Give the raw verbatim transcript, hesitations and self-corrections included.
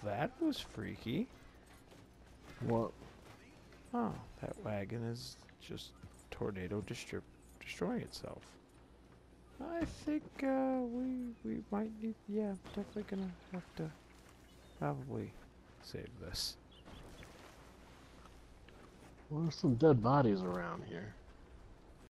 that was freaky. What? Oh, that wagon is just tornado destri destroying itself. I think uh, we we might need. Yeah, definitely gonna have to probably save this. Well, there's some dead bodies around here.